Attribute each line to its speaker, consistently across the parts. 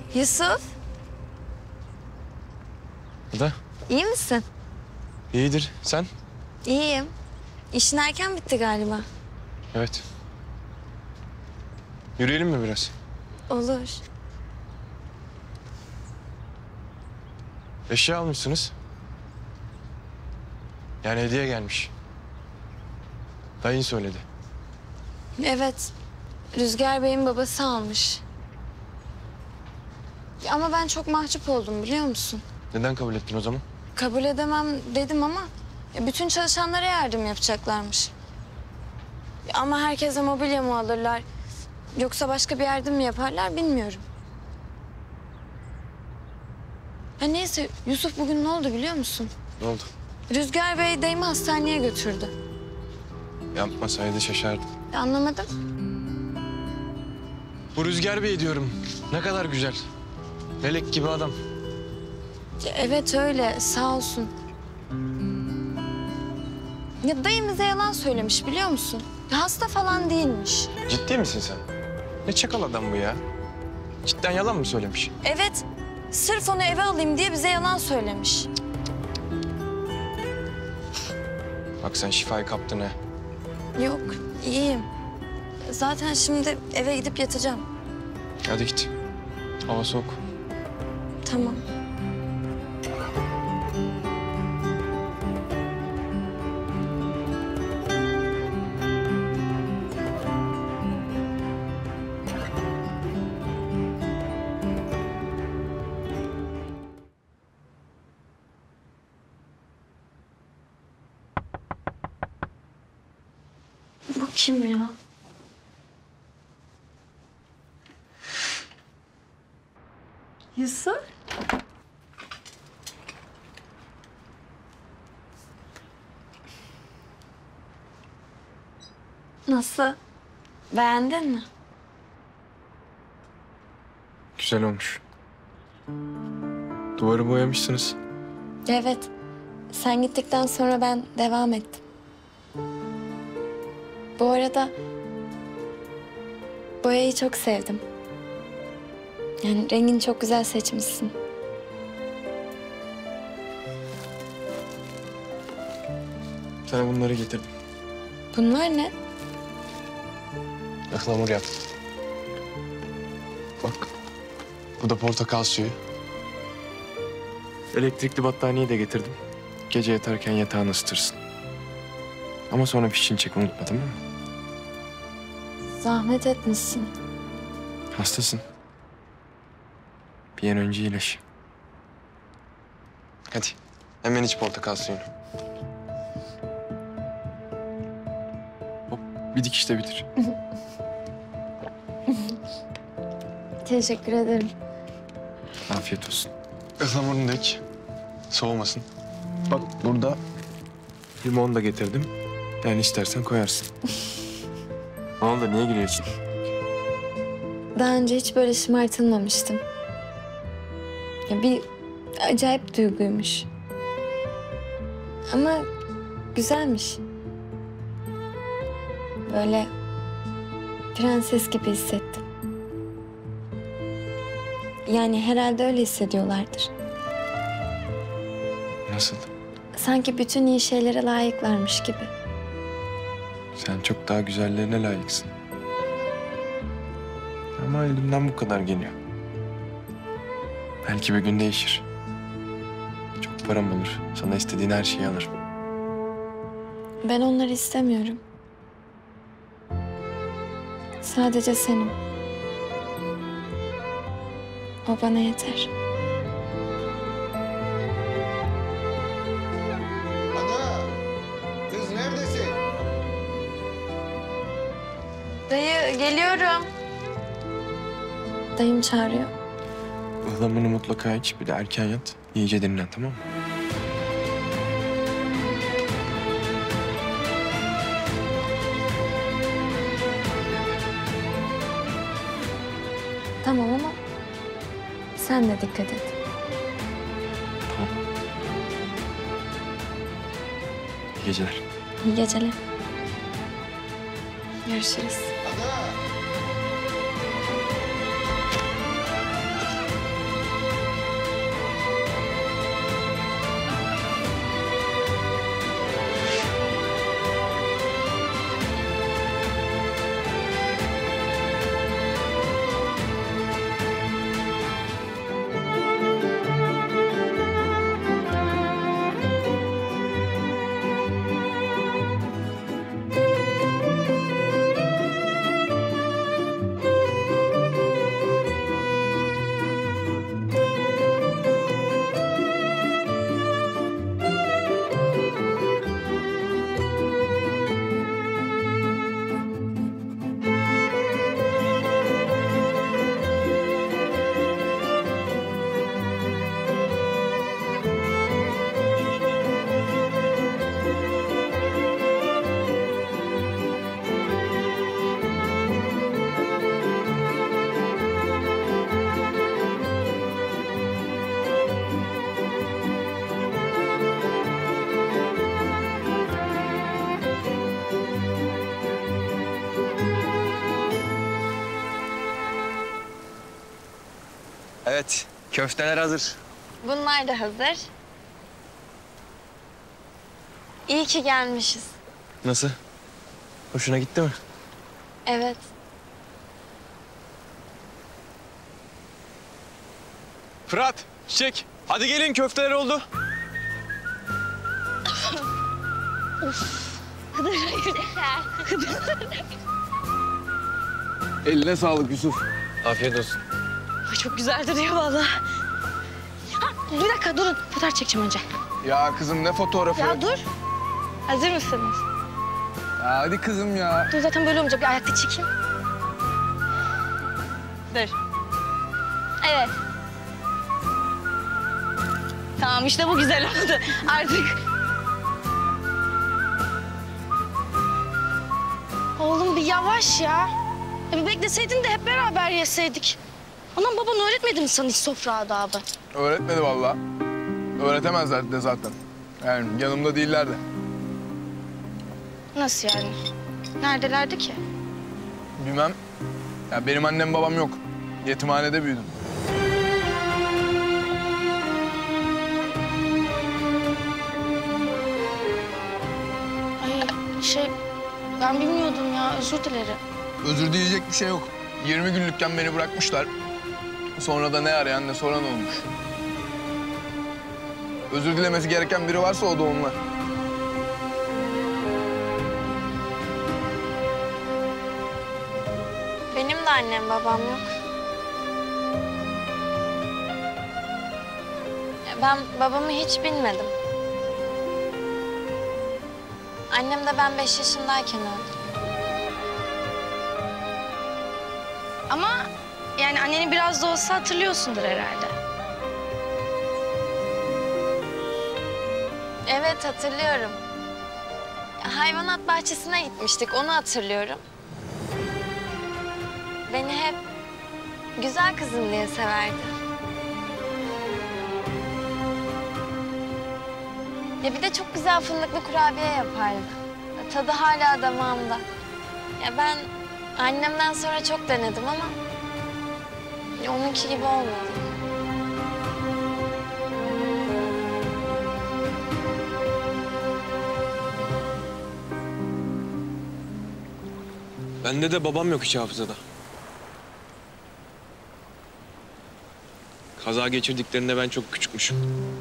Speaker 1: Yusuf,
Speaker 2: Da.
Speaker 1: iyi misin?
Speaker 2: İyidir. Sen?
Speaker 1: İyiyim. İşin erken bitti galiba.
Speaker 2: Evet. Yürüyelim mi biraz?
Speaker 1: Olur.
Speaker 2: Eşya almışsınız. Yani hediye gelmiş. Dayın söyledi.
Speaker 1: Evet, Rüzgar Bey'in babası almış. Ama ben çok mahcup oldum biliyor musun?
Speaker 2: Neden kabul ettin o zaman?
Speaker 1: Kabul edemem dedim ama bütün çalışanlara yardım yapacaklarmış. Ama herkese mobilya mı alırlar yoksa başka bir yardım mı yaparlar bilmiyorum. Ha neyse Yusuf bugün ne oldu biliyor musun?
Speaker 2: Ne oldu?
Speaker 1: Rüzgar Bey dayımı hastaneye götürdü.
Speaker 2: Yapmasaydı şaşardım.
Speaker 1: Anlamadım.
Speaker 2: Bu Rüzgar Bey diyorum. Ne kadar güzel. Melek gibi adam.
Speaker 1: Evet öyle sağ olsun. Ya dayım bize yalan söylemiş biliyor musun? Hasta falan değilmiş.
Speaker 2: Ciddi misin sen? Ne çakal adam bu ya? Cidden yalan mı söylemiş?
Speaker 1: Evet, sırf onu eve alayım diye bize yalan söylemiş.
Speaker 2: Bak sen şifayı kaptın ha.
Speaker 1: Yok, iyiyim. Zaten şimdi eve gidip yatacağım.
Speaker 2: Hadi git. Hava soğuk.
Speaker 1: Tamam. Bu kim ya? Yusuf? Nasıl? Beğendin mi?
Speaker 2: Güzel olmuş. Duvarı boyamışsınız.
Speaker 1: Evet. Sen gittikten sonra ben devam ettim. Bu arada boyayı çok sevdim. Yani rengini çok güzel seçmişsin.
Speaker 2: Sana bunları getirdim.
Speaker 1: Bunlar ne?
Speaker 2: Ihlamur yap. Bak. Bu da portakal suyu. Elektrikli battaniye de getirdim. Gece yatarken yatağını ısıtırsın. Ama sonra fişini çek unutma, tamam mı?
Speaker 1: Zahmet etmişsin.
Speaker 2: Hastasın. Bir an önce iyileş. Hadi. Hemen iç portakal suyunu. Hop, bir dikişte bitir.
Speaker 1: Teşekkür ederim.
Speaker 2: Afiyet olsun. Ihlamurunu da iç. Soğumasın. Bak burada limon da getirdim. Yani istersen koyarsın. Ne oldu? Niye gülüyorsun?
Speaker 1: Daha önce hiç böyle şımartılmamıştım. Ya bir acayip duyguymuş. Ama güzelmiş. Böyle prenses gibi hissettim. Yani herhalde öyle hissediyorlardır.
Speaker 2: Nasıl?
Speaker 1: Sanki bütün iyi şeylere layıklarmış gibi.
Speaker 2: Sen çok daha güzellerine layıksın. Ama elimden bu kadar geliyor. Belki bir gün değişir. Çok param olur. Sana istediğin her şeyi alırım.
Speaker 1: Ben onları istemiyorum. Sadece senin. O bana yeter.
Speaker 3: Ada, kız neredesin?
Speaker 1: Dayı geliyorum. Dayım çağırıyor.
Speaker 2: Ihlamurunu mutlaka iç. Bir de erken yat. İyice dinlen, tamam mı?
Speaker 1: Tamam ama sen de dikkat et.
Speaker 2: Tamam. İyi geceler.
Speaker 1: İyi geceler. Görüşürüz.
Speaker 3: Ada.
Speaker 2: Evet, köfteler hazır.
Speaker 1: Bunlar da hazır. İyi ki gelmişiz.
Speaker 2: Nasıl? Hoşuna gitti mi?
Speaker 1: Evet.
Speaker 2: Fırat, Çiçek, hadi gelin köfteler oldu. Eline sağlık Yusuf. Afiyet olsun.
Speaker 4: Ay çok güzel duruyor vallahi. Ha, bir dakika durun. Fotoğraf çekeceğim önce.
Speaker 2: Ya kızım ne fotoğrafı?
Speaker 4: Ya dur. Hazır mısınız?
Speaker 2: Ya hadi kızım ya.
Speaker 4: Dur zaten böyle olmayacak. Bir ayakta çekeyim. Dur. Evet. Tamam işte bu güzel oldu. Artık. Oğlum bir yavaş ya. Bir bekleseydin de hep beraber yeseydik. Anam baban öğretmedi mi sana hiç sofra adabı?
Speaker 5: Öğretmedi vallahi. Öğretemezler de zaten. Yani yanımda değiller de.
Speaker 4: Nasıl yani? Neredelerdi ki?
Speaker 5: Bilmem. Ya benim annem babam yok. Yetimhanede büyüdüm.
Speaker 4: Ay ben bilmiyordum ya özür dilerim.
Speaker 5: Özür dileyecek bir şey yok. 20 günlükken beni bırakmışlar. Sonra da ne arayan ne soran olmuş. Özür dilemesi gereken biri varsa o da onlar.
Speaker 1: Benim de annem babam yok. Ben babamı hiç bilmedim. Annem de ben 5 yaşındayken öldü.
Speaker 4: Ama yani anneni biraz da olsa hatırlıyorsundur herhalde.
Speaker 1: Evet, hatırlıyorum. Hayvanat bahçesine gitmiştik, onu hatırlıyorum. Beni hep güzel kızım diye severdi. Ya bir de çok güzel fındıklı kurabiye yapardı. Tadı hala damağımda. Ya ben annemden sonra çok denedim ama onunki gibi olmadı.
Speaker 2: Bende de babam yok hiç hafızada. Kaza geçirdiklerinde ben çok küçükmüşüm.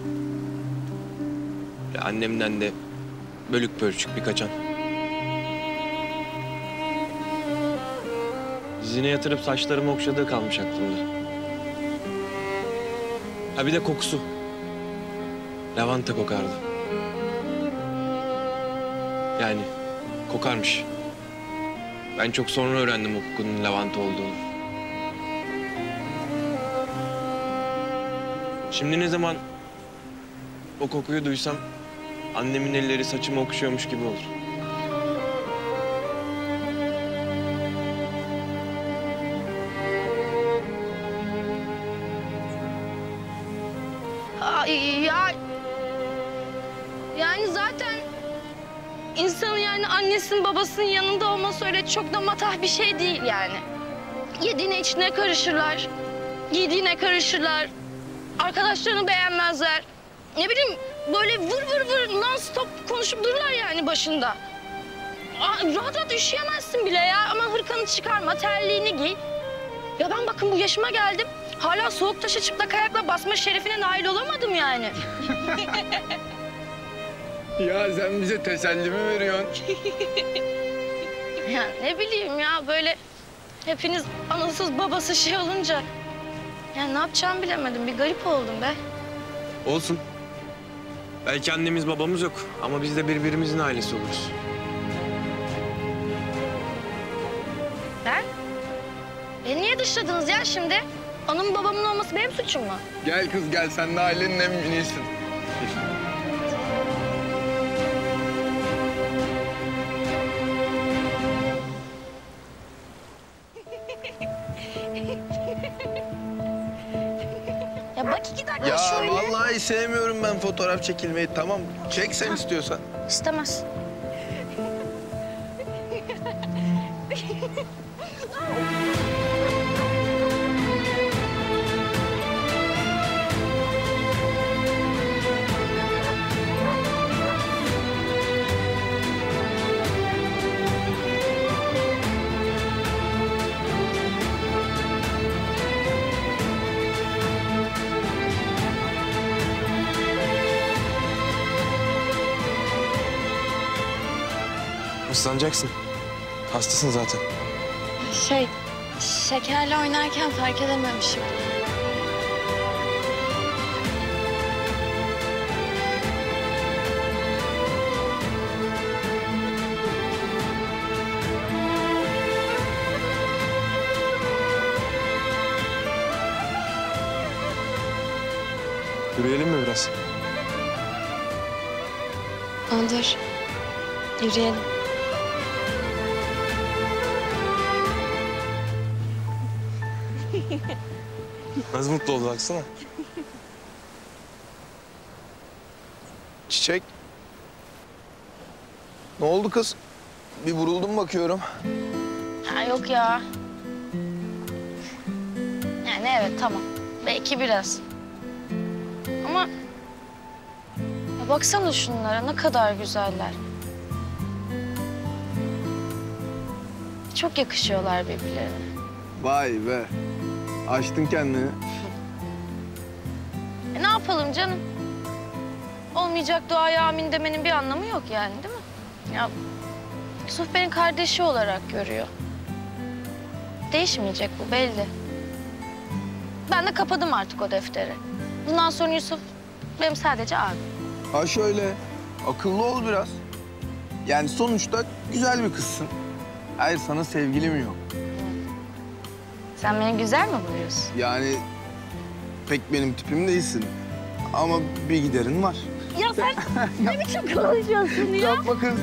Speaker 2: Ya annemden de bölük pörçük birkaç an. Dizine yatırıp saçlarımı okşadığı kalmış aklımda. Ha bir de kokusu. Lavanta kokardı. Yani kokarmış. Ben çok sonra öğrendim o kokunun lavanta olduğunu. Şimdi ne zaman o kokuyu duysam annemin elleri saçımı okşuyormuş gibi olur.
Speaker 4: Ya yani zaten insanın yani annesinin babasının yanında olması öyle çok da matah bir şey değil yani. Yediğine içine karışırlar, giydiğine karışırlar, arkadaşlarını beğenmezler. Ne bileyim böyle vır vır vır non-stop konuşup dururlar yani başında. Rahat rahat üşüyemezsin bile ya. Aman hırkanı çıkarma, terliğini giy. Ya ben bakın bu yaşıma geldim. Hala soğuk taşa çıplak ayakla basma şerefine nail olamadım yani.
Speaker 5: Ya sen bize teselli mi veriyorsun?
Speaker 4: Ya ne bileyim ya böyle hepiniz anasız babası şey olunca... Yani ne yapacağımı bilemedim. Bir garip oldum be.
Speaker 2: Olsun. Belki annemiz babamız yok ama biz de birbirimizin ailesi oluruz.
Speaker 4: Ben? Beni niye dışladınız ya şimdi? Anamın babamın olması benim suçum mu?
Speaker 5: Gel kız gel, sen de ailenin en minisin.
Speaker 4: Ya bak 2 dakika
Speaker 5: Ya
Speaker 4: şöyle.
Speaker 5: vallahi sevmiyorum ben fotoğraf çekilmeyi. Tamam, çek sen istiyorsan.
Speaker 4: İstemez.
Speaker 2: Islanacaksın. Hastasın zaten.
Speaker 1: Şekerle oynarken fark edememişim.
Speaker 2: Yürüyelim mi biraz?
Speaker 1: Olur. Yürüyelim.
Speaker 2: Nasıl mutlu oldu baksana.
Speaker 5: Çiçek. Ne oldu kız? Bir vuruldum bakıyorum.
Speaker 4: Ha, yok ya. Yani evet tamam. Belki biraz. Ama ya baksana şunlara ne kadar güzeller. Çok yakışıyorlar birbirlerine.
Speaker 5: Vay be. Açtın kendini.
Speaker 4: Ne yapalım canım? Olmayacak duaya amin demenin bir anlamı yok yani değil mi? Ya Yusuf beni kardeşi olarak görüyor. Değişmeyecek bu belli. Ben de kapadım artık o defteri. Bundan sonra Yusuf benim sadece abim.
Speaker 5: Ha şöyle. Akıllı ol biraz. Yani sonuçta güzel bir kızsın. Hayır sana sevgilim yok.
Speaker 4: Sen beni güzel mi buluyorsun?
Speaker 5: Yani pek benim tipim değilsin. Ama bir giderin var.
Speaker 4: Ya sen ne biçim konuşuyorsun ya?
Speaker 5: Yapma kız.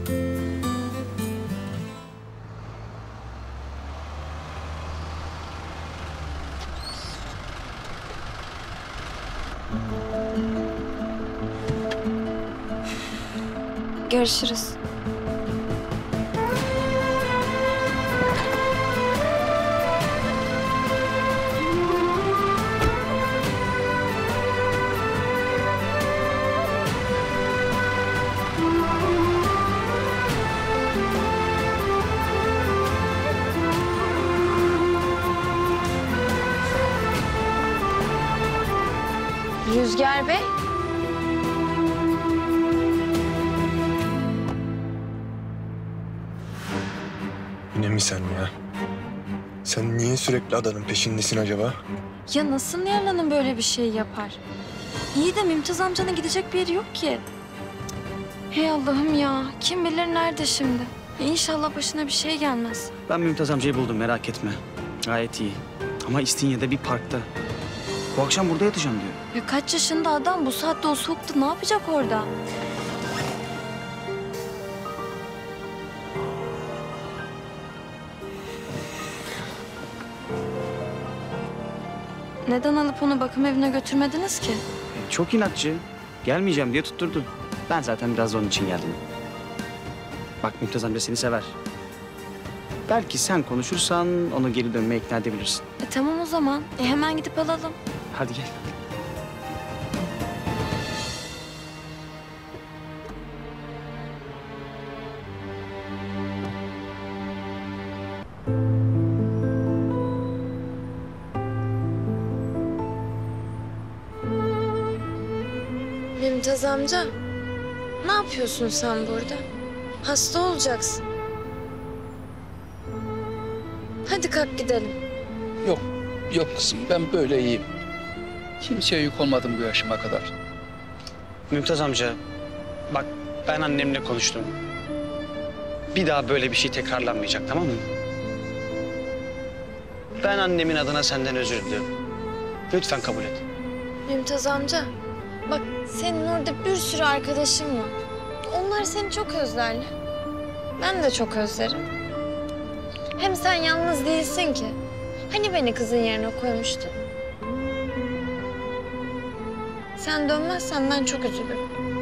Speaker 1: Görüşürüz. Rüzgar Bey.
Speaker 2: Yine mi sen ya? Sen niye sürekli adanın peşindesin acaba?
Speaker 6: Ya nasıl Nihal Hanım böyle bir şey yapar? İyi de Mümtaz amcanın gidecek bir yeri yok ki. Hey Allah'ım ya. Kim bilir nerede şimdi? İnşallah başına bir şey gelmez.
Speaker 7: Ben Mümtaz amcayı buldum, merak etme. Gayet iyi. Ama İstinye'de bir parkta. Bu akşam burada yatacağım diyor.
Speaker 6: Ya kaç yaşında adam bu saatte o soğukta ne yapacak orada? Neden alıp onu bakım evine götürmediniz ki?
Speaker 7: Çok inatçı. Gelmeyeceğim diye tutturdu. Ben zaten biraz da onun için geldim. Bak Mümtaz amca seni sever. Belki sen konuşursan onu geri dönmeye ikna edebilirsin.
Speaker 6: Tamam o zaman. Hemen gidip alalım.
Speaker 7: Hadi gel.
Speaker 1: Mümtaz amca, ne yapıyorsun sen burada? Hasta olacaksın. Hadi kalk gidelim.
Speaker 8: Yok, yok kızım. Ben böyle iyiyim. Kimseye yük olmadım bu yaşıma kadar.
Speaker 7: Mümtaz amca, bak ben annemle konuştum. Bir daha böyle bir şey tekrarlanmayacak, tamam mı? Ben annemin adına senden özür diliyorum. Lütfen kabul et.
Speaker 1: Mümtaz amca, bak senin orada bir sürü arkadaşın var. Onlar seni çok özlerler. Ben de çok özlerim. Hem sen yalnız değilsin ki. Hani beni kızın yerine koymuştun? Sen dönmezsen ben çok üzülürüm.